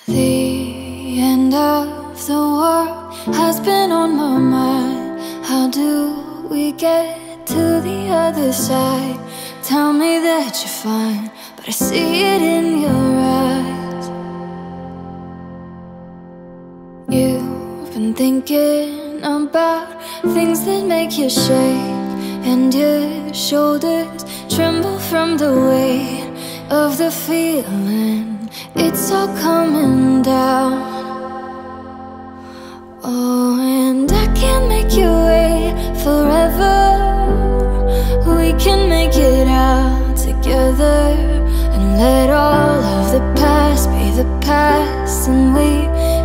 The end of the world has been on my mind. How do we get to the other side? Tell me that you're fine, but I see it in your eyes. You've been thinking about things that make you shake, and your shoulders tremble from the weight of the feeling. It's all coming down. Oh, and I can't make you wait forever. We can make it out together and let all of the past be the past, and we